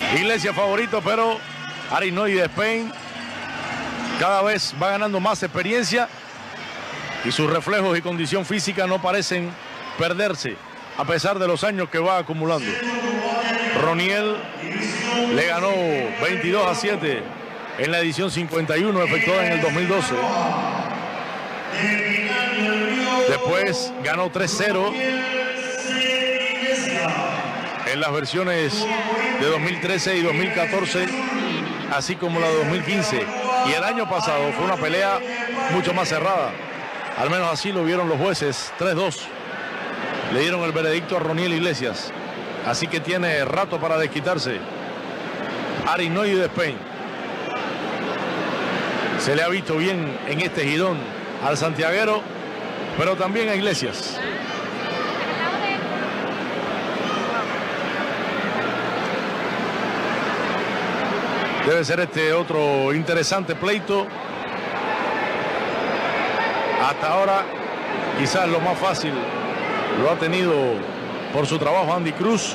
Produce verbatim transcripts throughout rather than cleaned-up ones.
Iglesias favorito, pero Arisnoide de Spain cada vez va ganando más experiencia y sus reflejos y condición física no parecen perderse a pesar de los años que va acumulando. Roniel le ganó veintidós a siete en la edición cincuenta y uno efectuada en el dos mil doce. Después ganó tres cero en las versiones de dos mil trece y dos mil catorce, así como la de dos mil quince. Y el año pasado fue una pelea mucho más cerrada. Al menos así lo vieron los jueces. tres dos. Le dieron el veredicto a Roniel Iglesias. Así que tiene rato para desquitarse. Arisnoide de Spain. Se le ha visto bien en este gidón al santiaguero, pero también a Iglesias. Debe ser este otro interesante pleito. Hasta ahora, quizás lo más fácil lo ha tenido por su trabajo Andy Cruz,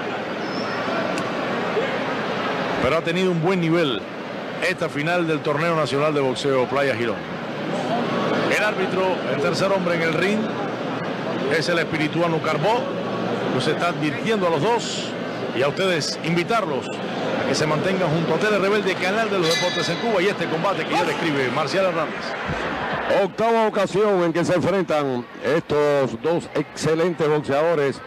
pero ha tenido un buen nivel esta final del Torneo Nacional de Boxeo Playa Girón. El árbitro, el tercer hombre en el ring, es el espirituano Carbó. Los está advirtiendo a los dos y a ustedes invitarlos a que se mantengan junto a Tele Rebelde, canal de los deportes en Cuba, y este combate que ya describe Marcial Hernández. Octava ocasión en que se enfrentan estos dos excelentes boxeadores.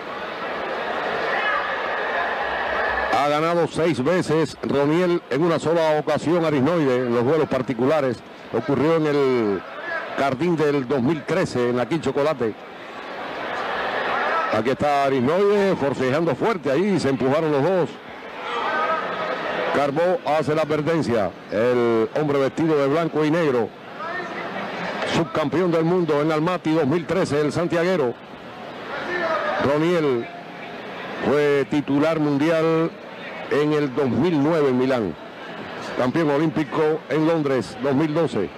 Ha ganado seis veces Roniel, en una sola ocasión Arisnoide en los duelos particulares. Ocurrió en el Jardín del dos mil trece en la Quin Chocolate. Aquí está Arisnoide forcejeando fuerte ahí, se empujaron los dos. Carbó hace la advertencia, el hombre vestido de blanco y negro, subcampeón del mundo en Almaty dos mil trece, el santiaguero. Roniel fue titular mundial en el dos mil nueve en Milán, campeón olímpico en Londres dos mil doce.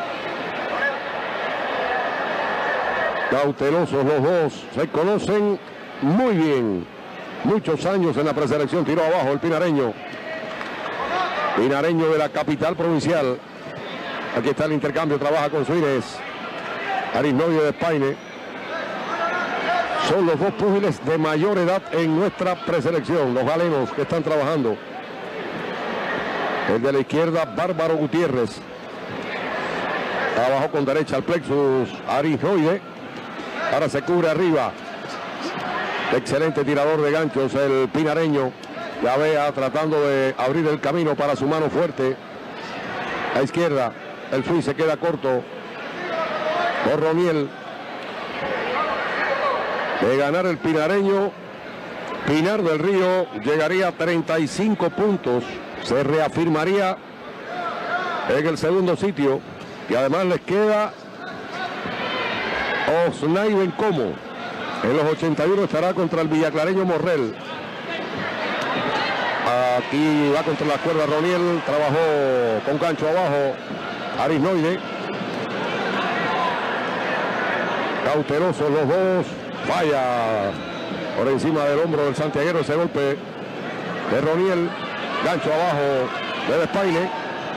Cautelosos los dos, se conocen muy bien, muchos años en la preselección. Tiró abajo el pinareño, pinareño de la capital provincial. Aquí está el intercambio, trabaja con Suárez, Arisnoide de Spain. Son los dos púgiles de mayor edad en nuestra preselección, los galenos que están trabajando. El de la izquierda, Bárbaro Gutiérrez. Abajo con derecha al plexus, Arisnoide. Ahora se cubre arriba. Excelente tirador de ganchos el pinareño. Ya vea tratando de abrir el camino para su mano fuerte. A izquierda, el swing se queda corto por Roniel. De ganar el pinareño, Pinar del Río llegaría a treinta y cinco puntos. Se reafirmaría en el segundo sitio. Y además les queda Osnay Bencomo. En los ochenta y uno estará contra el villaclareño Morrell. Aquí va contra la cuerda Roniel. Trabajó con gancho abajo Arisnoide. Cautelosos los dos. Falla por encima del hombro del santiaguero ese golpe de Roniel. Gancho abajo de Spain.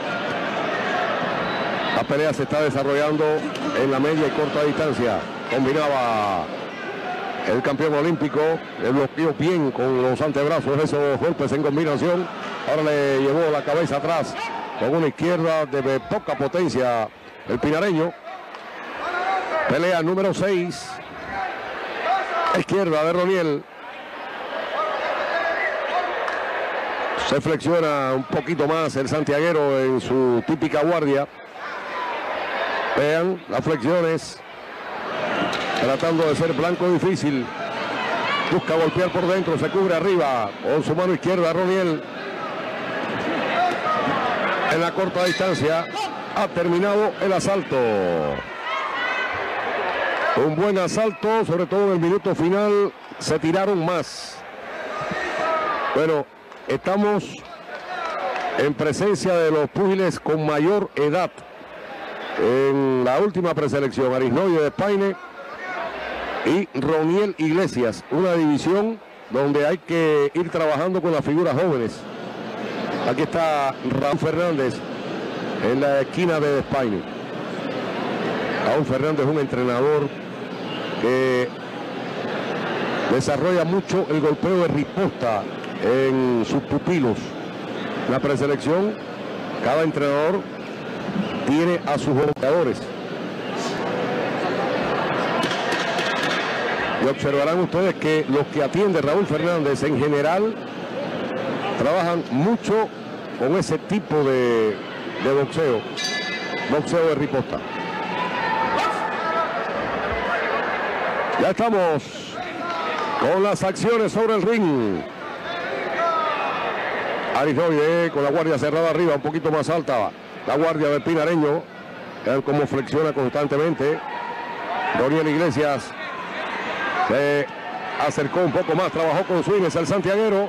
La pelea se está desarrollando en la media y corta distancia. Combinaba el campeón olímpico, el bloqueo bien con los antebrazos, esos golpes en combinación. Ahora le llevó la cabeza atrás con una izquierda de poca potencia el pinareño. Pelea número seis. Izquierda de Roniel. Se flexiona un poquito más el santiaguero en su típica guardia. Vean las flexiones. Tratando de ser blanco difícil. Busca golpear por dentro. Se cubre arriba con su mano izquierda Roniel. En la corta distancia ha terminado el asalto. Un buen asalto, sobre todo en el minuto final. Se tiraron más. Bueno, estamos en presencia de los púgiles con mayor edad en la última preselección. Arisnoide de Spain y Roniel Iglesias. Una división donde hay que ir trabajando con las figuras jóvenes. Aquí está Raúl Fernández en la esquina de Despaine. Raúl Fernández es un entrenador que desarrolla mucho el golpeo de riposta en sus pupilos. La preselección, cada entrenador tiene a sus golpeadores. Y observarán ustedes que los que atiende Raúl Fernández en general trabajan mucho con ese tipo de, de boxeo, boxeo de riposta. Ya estamos con las acciones sobre el ring. Arisnoide con la guardia cerrada arriba, un poquito más alta la guardia del pinareño. Vean cómo flexiona constantemente. Roniel Iglesias se acercó un poco más, trabajó con swings el santiaguero.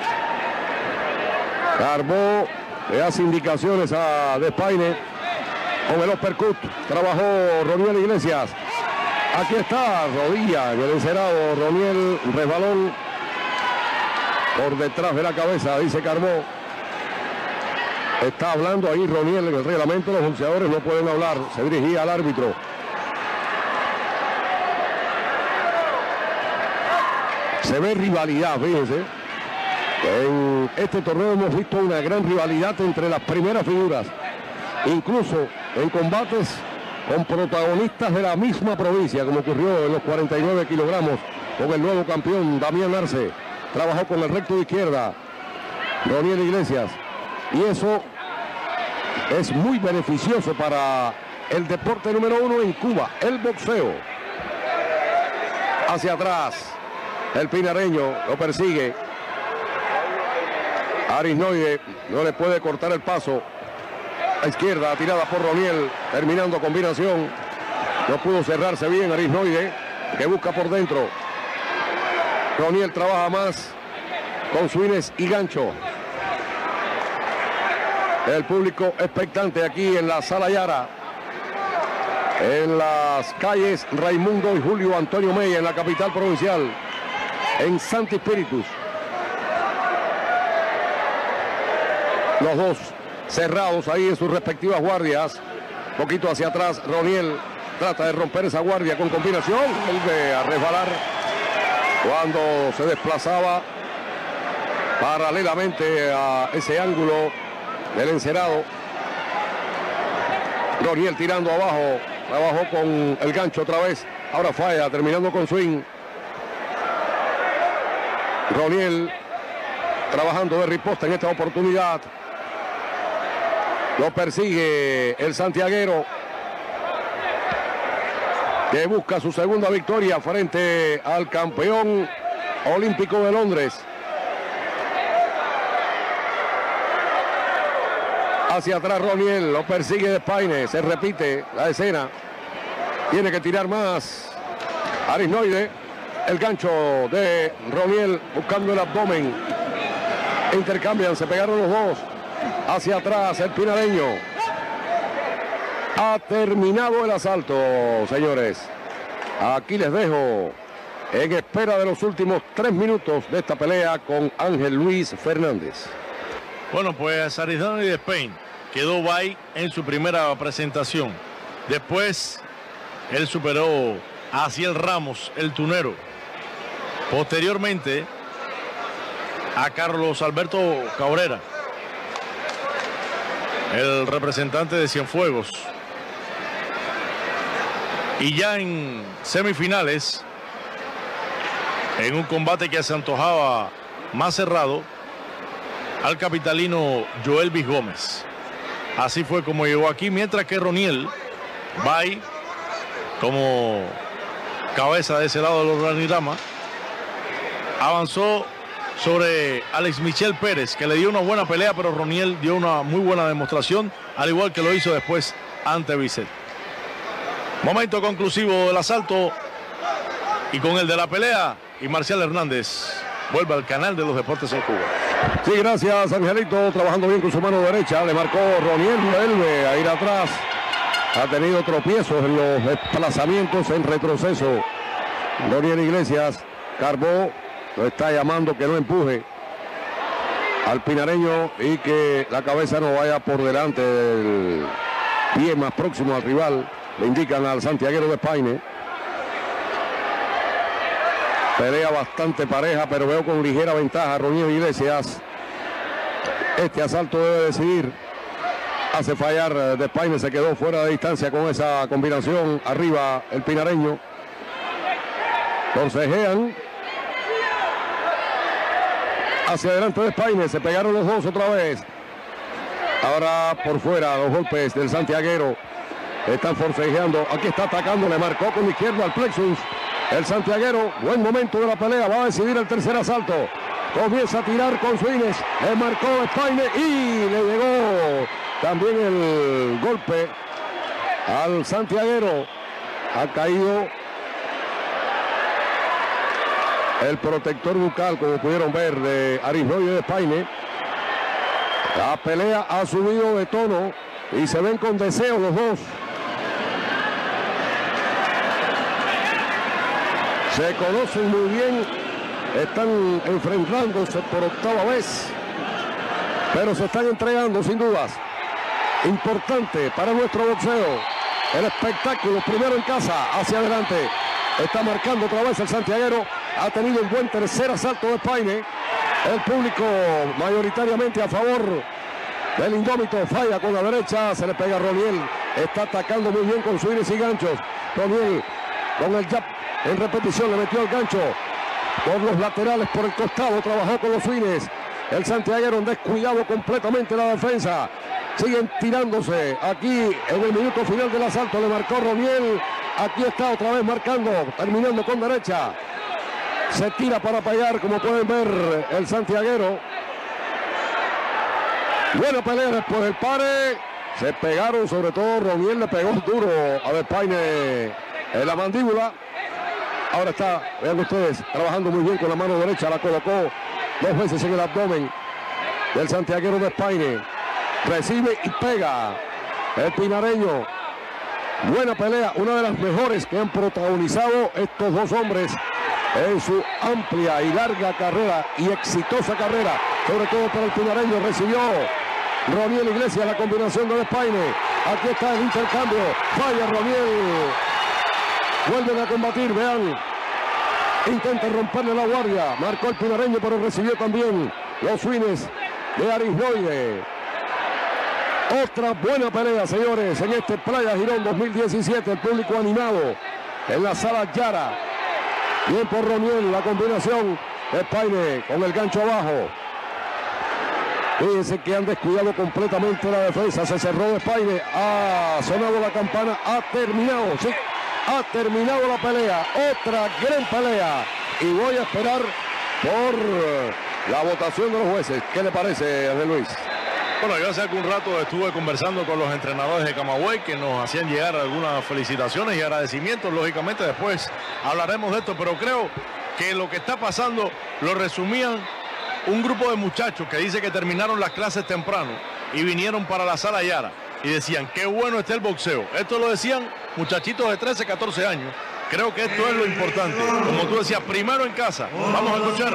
Carbó le hace indicaciones a Despaine con el uppercut. Trabajó Roniel Iglesias. Aquí está, rodilla en el encerado. Roniel, resbalón por detrás de la cabeza, dice Carbó. Está hablando ahí Roniel en el reglamento. Los boxeadores no pueden hablar. Se dirigía al árbitro. Se ve rivalidad, fíjense. En este torneo hemos visto una gran rivalidad entre las primeras figuras. Incluso en combates con protagonistas de la misma provincia, como ocurrió en los cuarenta y nueve kilogramos con el nuevo campeón Damián Arce. Trabajó con el recto de izquierda Roniel Iglesias. Y eso es muy beneficioso para el deporte número uno en Cuba, el boxeo. Hacia atrás, el pinareño lo persigue. Arisnoide no le puede cortar el paso. A izquierda, tirada por Roniel, terminando combinación. No pudo cerrarse bien Arisnoide, que busca por dentro. Roniel trabaja más con swings y gancho. El público expectante aquí en la Sala Yara, en las calles Raimundo y Julio Antonio Mella, en la capital provincial, en Santi Espíritus. Los dos cerrados ahí en sus respectivas guardias. Poquito hacia atrás, Roniel trata de romper esa guardia con combinación. Vuelve a resbalar cuando se desplazaba paralelamente a ese ángulo del encerado. Roniel tirando abajo, trabajó con el gancho otra vez. Ahora falla, terminando con swing. Roniel trabajando de riposta en esta oportunidad. Lo persigue el santiaguero, que busca su segunda victoria frente al campeón olímpico de Londres. Hacia atrás Roniel, lo persigue Despaine, se repite la escena. Tiene que tirar más Arisnoide. El gancho de Roniel buscando el abdomen. Intercambian, se pegaron los dos. Hacia atrás el pinareño. Ha terminado el asalto, señores. Aquí les dejo en espera de los últimos tres minutos de esta pelea con Ángel Luis Fernández. Bueno, pues Arisnoide Despaine quedó bye en su primera presentación. Después él superó a Aciel Ramos, el tunero. Posteriormente a Carlos Alberto Cabrera, el representante de Cienfuegos. Y ya en semifinales, en un combate que se antojaba más cerrado, al capitalino Joelvis Gómez. Así fue como llegó aquí, mientras que Roniel Bay, como cabeza de ese lado del organigrama, avanzó sobre Alex Michel Pérez, que le dio una buena pelea, pero Roniel dio una muy buena demostración, al igual que lo hizo después ante Bizet. Momento conclusivo del asalto, y con el de la pelea, y Marcial Hernández vuelve al canal de los deportes en Cuba. Sí, gracias Angelito, trabajando bien con su mano derecha, le marcó Roniel, vuelve a ir atrás. Ha tenido tropiezos en los desplazamientos en retroceso. Roniel Iglesias, Carbó, lo está llamando que no empuje al pinareño y que la cabeza no vaya por delante del pie más próximo al rival. Le indican al santiaguero de Paine. Pelea bastante pareja, pero veo con ligera ventaja a Roniel Iglesias. Este asalto debe decidir. Hace fallar de Paine, se quedó fuera de distancia con esa combinación. Arriba el pinareño. Forcejean. Hacia adelante de Paine, se pegaron los dos otra vez. Ahora por fuera los golpes del santiaguero. Están forcejeando. Aquí está atacando, le marcó con la izquierda al plexus. El santiaguero, buen momento de la pelea, va a decidir el tercer asalto. Comienza a tirar con swings, le marcó Paine y le llegó también el golpe al santiaguero. Ha caído el protector bucal, como pudieron ver, de Arismendi de Paine. La pelea ha subido de tono y se ven con deseo los dos. Se conocen muy bien, están enfrentándose por octava vez, pero se están entregando sin dudas. Importante para nuestro boxeo, el espectáculo, primero en casa, hacia adelante. Está marcando otra vez el santiaguero, ha tenido un buen tercer asalto de Paine. El público mayoritariamente a favor del indómito, falla con la derecha, se le pega a Roniel, está atacando muy bien con swings y ganchos. Roniel con el jab. En repetición le metió el gancho por los laterales, por el costado, trabajó con los swings. El santiaguero descuidado completamente la defensa. Siguen tirándose aquí en el minuto final del asalto. Le marcó Roniel. Aquí está otra vez marcando, terminando con derecha. Se tira para pegar, como pueden ver, el santiaguero. Buena pelea después del pare. Se pegaron, sobre todo Roniel le pegó duro a Despaine en la mandíbula. Ahora está, vean ustedes, trabajando muy bien con la mano derecha, la colocó dos veces en el abdomen del santiaguero de Paine. Recibe y pega el pinareño. Buena pelea, una de las mejores que han protagonizado estos dos hombres en su amplia y larga carrera y exitosa carrera, sobre todo para el pinareño. Recibió Roniel Iglesias la combinación de Paine. Aquí está el intercambio, falla Roniel. Vuelven a combatir, vean. Intenta romperle la guardia. Marcó el pinareño, pero recibió también los swings de Arismendi. Otra buena pelea, señores, en este Playa Girón dos mil diecisiete. El público animado en la sala Yara. Bien por Roniel, la combinación de Paine con el gancho abajo. Fíjense que han descuidado completamente la defensa. Se cerró de Paine. Ha sonado la campana. Ha terminado, sí. Ha terminado la pelea, otra gran pelea, y voy a esperar por la votación de los jueces. ¿Qué le parece, Andrés Luis? Bueno, yo hace algún rato estuve conversando con los entrenadores de Camagüey que nos hacían llegar algunas felicitaciones y agradecimientos. Lógicamente después hablaremos de esto, pero creo que lo que está pasando lo resumían un grupo de muchachos que dice que terminaron las clases temprano y vinieron para la sala Yara y decían qué bueno está el boxeo. Esto lo decían muchachitos de trece, catorce años. Creo que esto es lo importante. Como tú decías, primero en casa. Vamos a escuchar.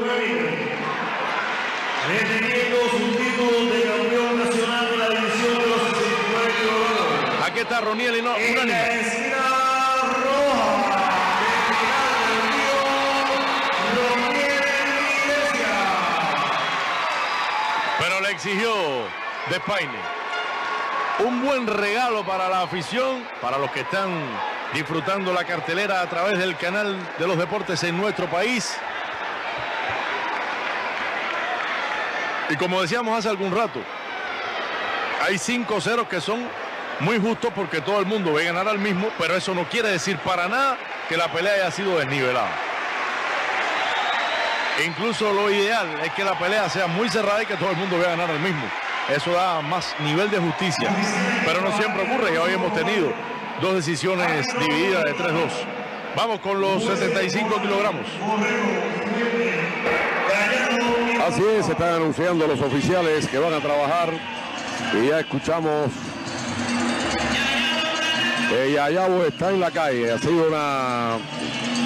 Reteniendo su título de campeón nacional de la división de los sesenta y nueve kilogramos. Aquí está Roniel y no En la unánime. esquina roja, de Pinar del Río, Roniel Iglesias. Pero le exigió Despaine. Un buen regalo para la afición, para los que están disfrutando la cartelera a través del canal de los deportes en nuestro país. Y como decíamos hace algún rato, hay cinco ceros que son muy justos porque todo el mundo ve ganar al mismo, pero eso no quiere decir para nada que la pelea haya sido desnivelada. E incluso lo ideal es que la pelea sea muy cerrada y que todo el mundo vea ganar al mismo. Eso da más nivel de justicia, pero no siempre ocurre. Ya hoy hemos tenido dos decisiones divididas de tres dos. Vamos con los setenta y cinco kilogramos. Así es, se están anunciando los oficiales que van a trabajar y ya escuchamos que Yayabo está en la calle. Ha sido una